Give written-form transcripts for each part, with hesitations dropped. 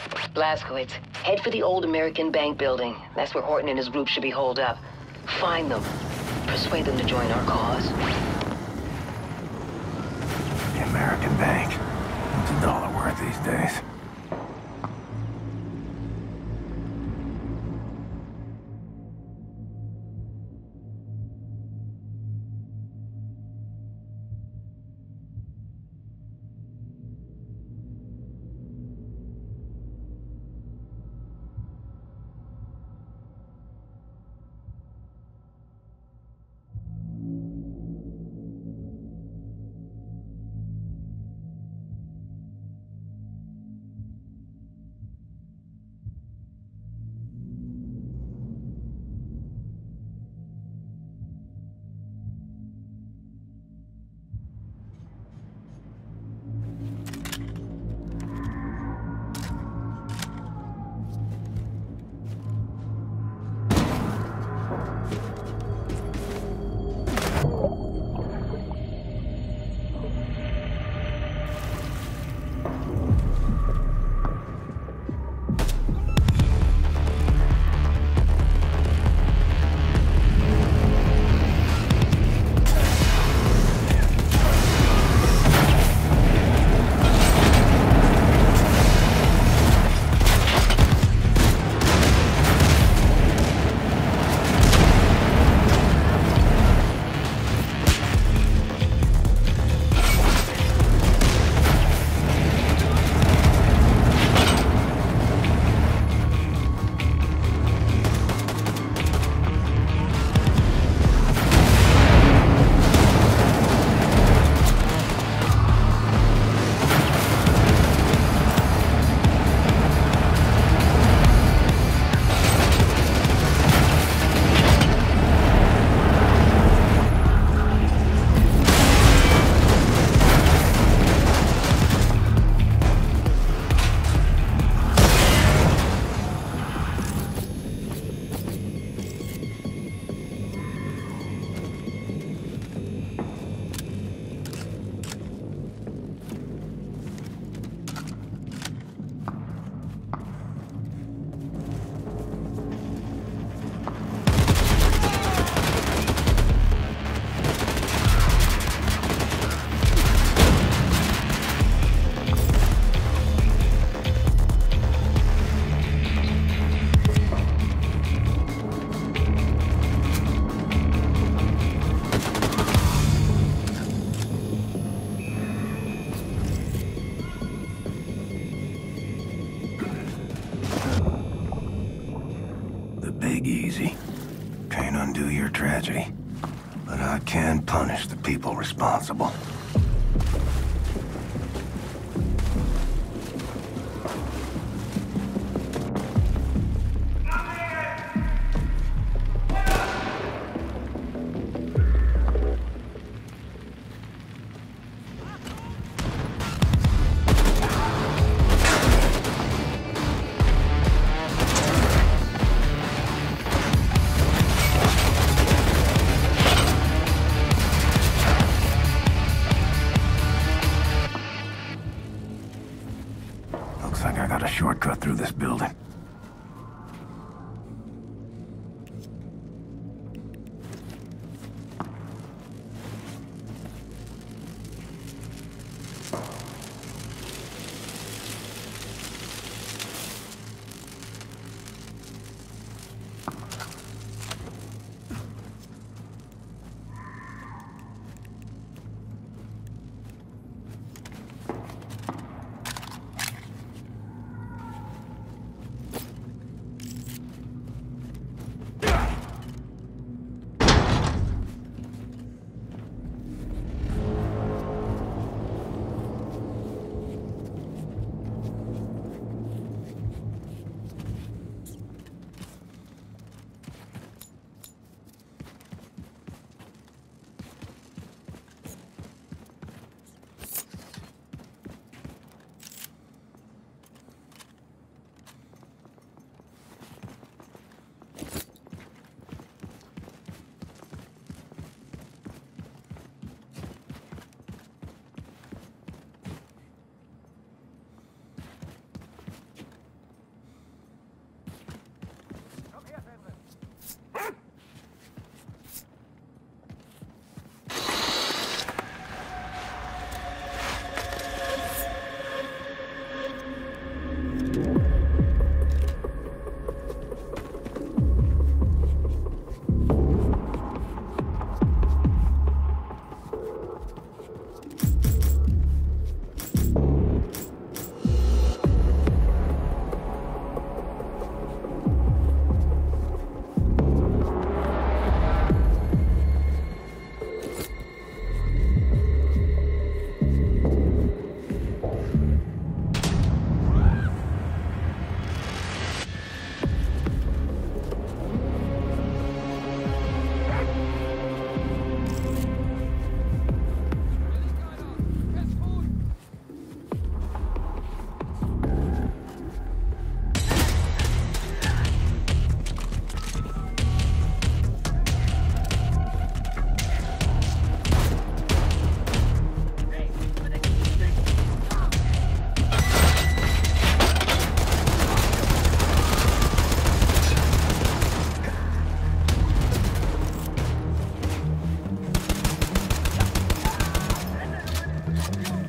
Blazkowicz, head for the old American Bank building. That's where Horton and his group should be holed up. Find them. Persuade them to join our cause. The American Bank. What's a dollar worth these days? Easy. Can't undo your tragedy. But I can punish the people responsible. Looks like I got a shortcut through this building.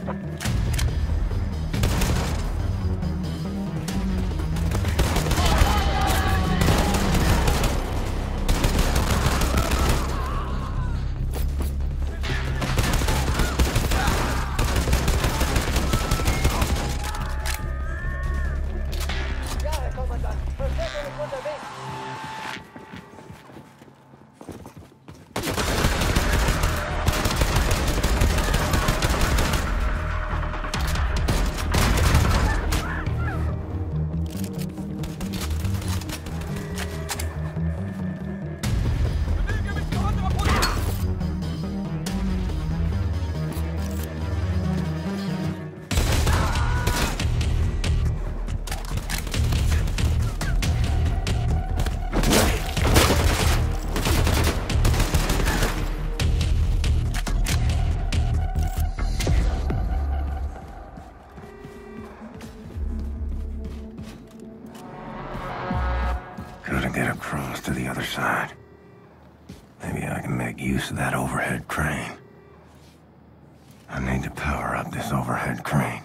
Gotta get across to the other side. Maybe I can make use of that overhead crane. I need to power up this overhead crane.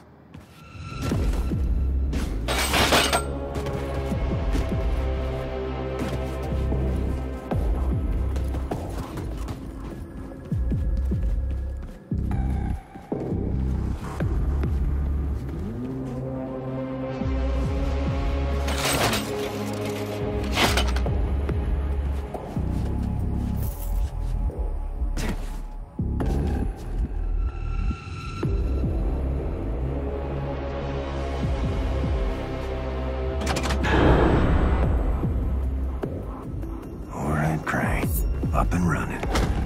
Crane, up and running.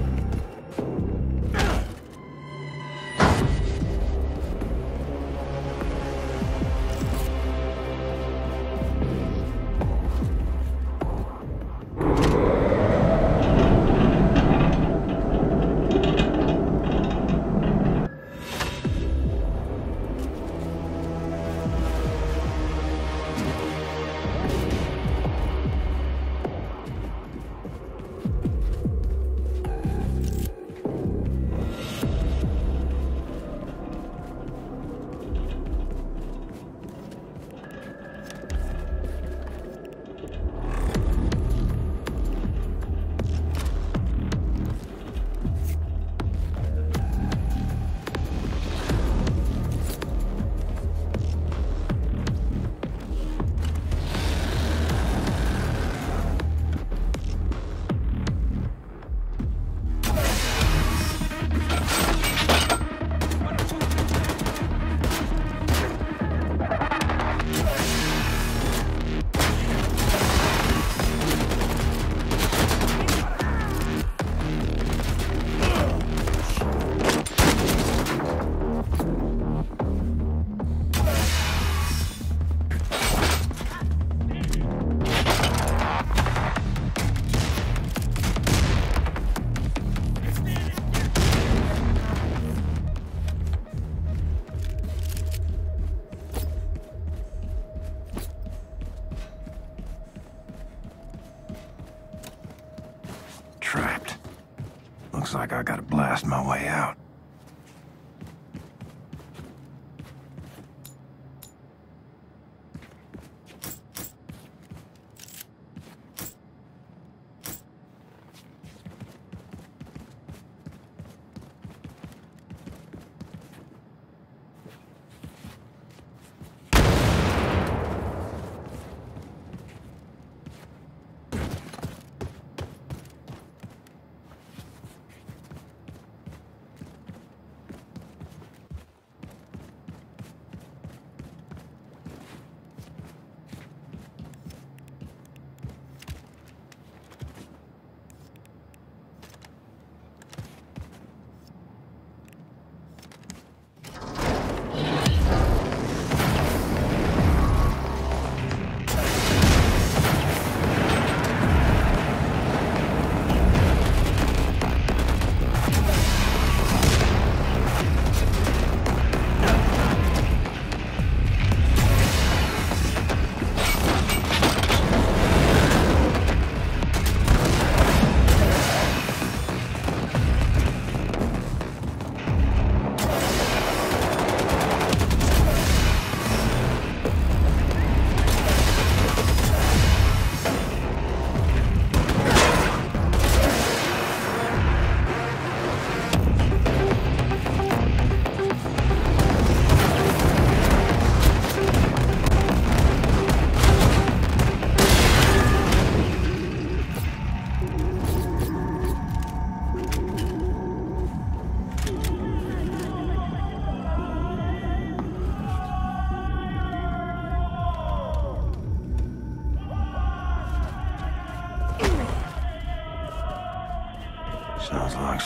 Trapped. Looks like I gotta blast my way out.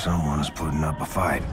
someone's putting up a fight.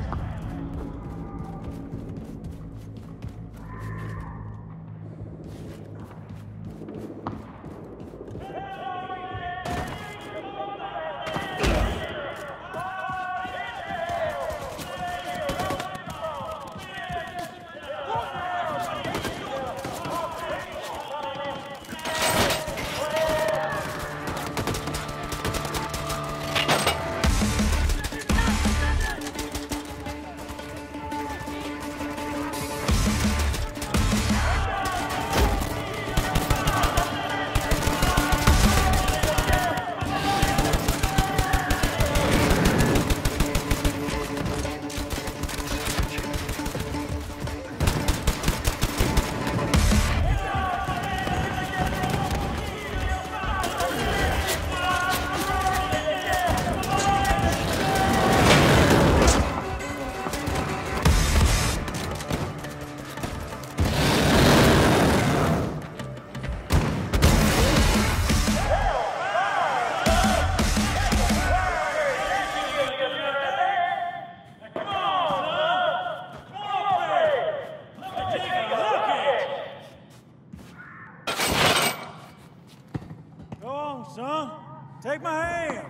Son, take my hand.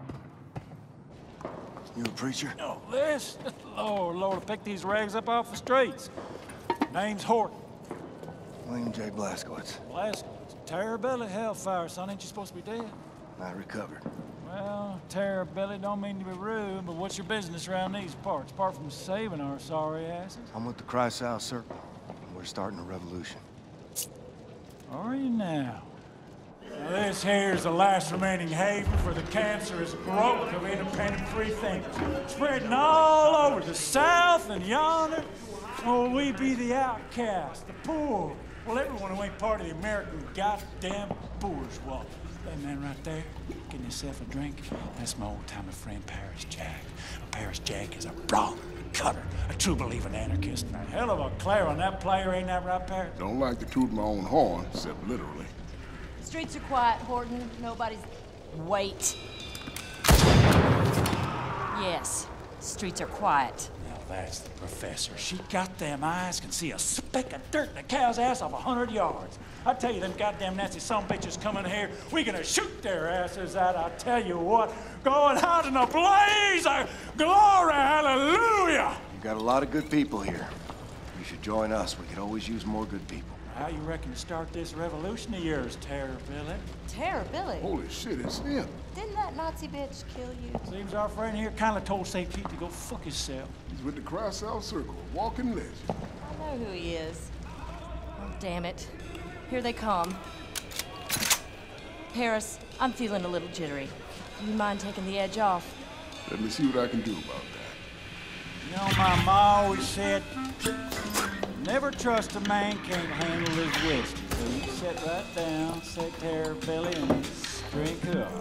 You a preacher? No, this? Lord, pick these rags up off the streets. Name's Horton. William J. Blazkowicz. Blazkowicz. Terror-belly hellfire, son. Ain't you supposed to be dead? I recovered. Well, Terror-belly don't mean to be rude, but what's your business around these parts, apart from saving our sorry asses? I'm with the Kreisau Circle. We're starting a revolution. Are you now? Now, this here's the last remaining haven for the cancerous growth of independent free thinkers, spreading all over the South and yonder. Oh, we be the outcast, the poor. Well, everyone who ain't part of the American goddamn bourgeois. That man right there, getting himself a drink, that's my old-timer friend Paris Jack. Paris Jack is a brawler, a cutter, a true-believing anarchist. A hell of a clarinet that player, ain't that right, Paris? Don't like to toot my own horn, except literally. Streets are quiet, Horton. Nobody's... Wait. Yes, streets are quiet. Now that's the professor. She got them eyes, can see a speck of dirt in a cow's ass off 100 yards. I tell you, them goddamn Nazi sumbitches coming here, we gonna shoot their asses out. I tell you what, going out in a blaze of glory, hallelujah! You got a lot of good people here. You should join us. We could always use more good people. How you reckon to start this revolution of yours, Terror-belly? Terror-belly? Holy shit, it's him. Didn't that Nazi bitch kill you? Seems our friend here kinda told St. Pete to go fuck himself. He's with the Kreisau Circle, a walking legend. I know who he is. Oh, damn it. Here they come. Paris, I'm feeling a little jittery. Do you mind taking the edge off? Let me see what I can do about that. You know, my ma always said, never trust a man can't handle his whiskey. So you sit right down, say Terror-belly, and drink up.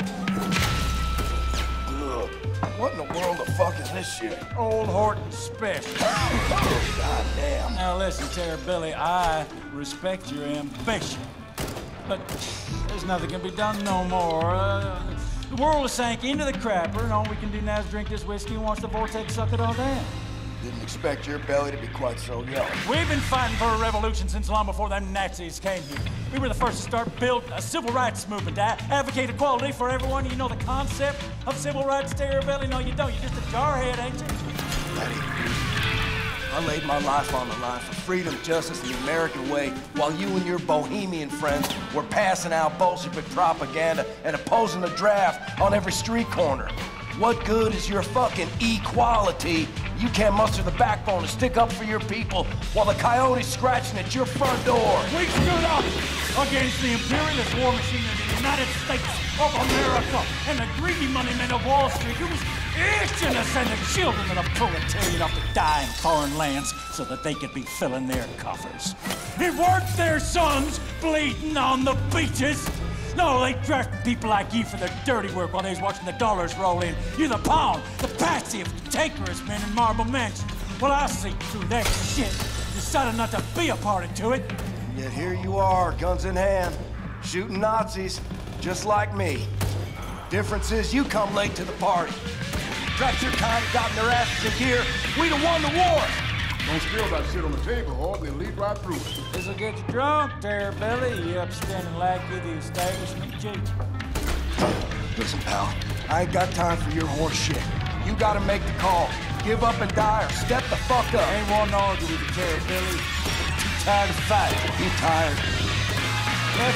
Look, what in the world the fuck is this shit? Old Horton special. Goddamn. Now listen, Terror-belly, I respect your ambition. But there's nothing can be done no more. The world has sank into the crapper, and all we can do now is drink this whiskey and watch the vortex suck it all down. Didn't expect your belly to be quite so young. We've been fighting for a revolution since long before them Nazis came here. We were the first to start building a civil rights movement to advocate equality for everyone. You know the concept of civil rights, Terror-belly? No, you don't. You're just a jarhead, ain't you? Daddy, I laid my life on the line for freedom, justice, and the American way, while you and your bohemian friends were passing out Bolshevik propaganda and opposing the draft on every street corner. What good is your fucking equality? You can't muster the backbone to stick up for your people while the coyote's scratching at your front door. We stood up against the imperialist war machine of the United States of America and the greedy money men of Wall Street who was itching to send the children of the proletariat off to die in foreign lands so that they could be filling their coffers. It weren't their sons bleeding on the beaches. No, they drafted people like you for their dirty work while they was watching the dollars roll in. You're the pawn, the patsy of cantankerous men in Marble Mansion. Well, I see through that shit. Decided not to be a party to it. Yet here you are, guns in hand, shooting Nazis, just like me. Difference is you come late to the party. Perhaps your kind had gotten their asses in gear, we'd have won the war. Don't spill that shit on the table, Hort, they'll lead right through it. This'll get you drunk there, Billy. You upstanding lackey of the establishment, chief. Listen, pal, I ain't got time for your horse shit. You gotta make the call. Give up and die or step the fuck up. Ain't one to argue with you, Terry, Billy. Too tired to fight. You tired? Yes,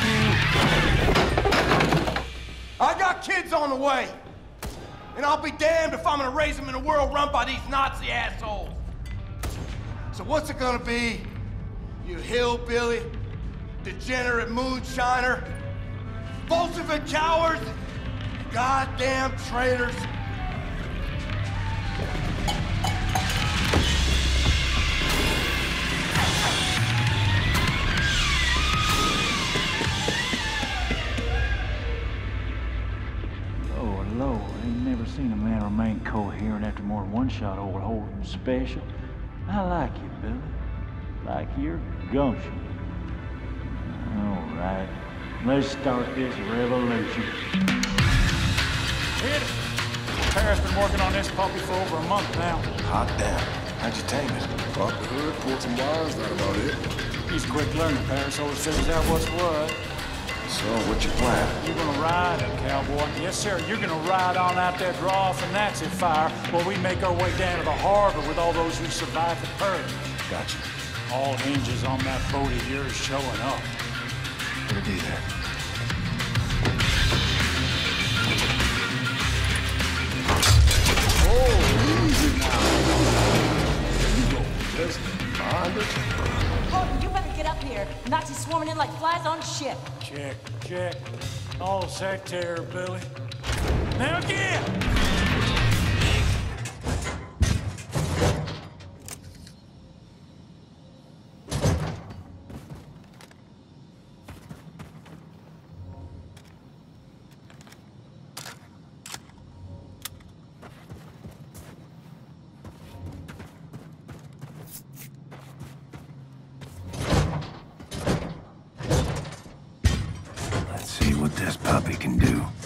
fuck you. I got kids on the way. And I'll be damned if I'm gonna raise them in a world run by these Nazi assholes. So what's it gonna be? You hillbilly, degenerate moonshiner, Bolshevik cowards, goddamn traitors. Lord, I ain't never seen a man remain coherent after more than one shot of old Holden Special. I like you, Billy. Like your gumption. All right, let's start this revolution. Hit it! Paris been working on this puppy for over a month now. Hot damn. How'd you tame it? Off the hood, pulled some wires, that about it. He's a quick learner, Paris always figures out what's what. So, what's your plan? You're gonna ride, cowboy. Yes, sir. You're gonna ride on out there, draw off a Nazi fire while we make our way down to the harbor with all those who survived the purge. Gotcha. All hinges on that boat of yours showing up. Gonna be there. Oh, easy now. You go, just mind it. Holden, you better get up here. Nazis swarming in like flies on a ship. Check, check. All set there, Billy. Now again! Let's see what this puppy can do.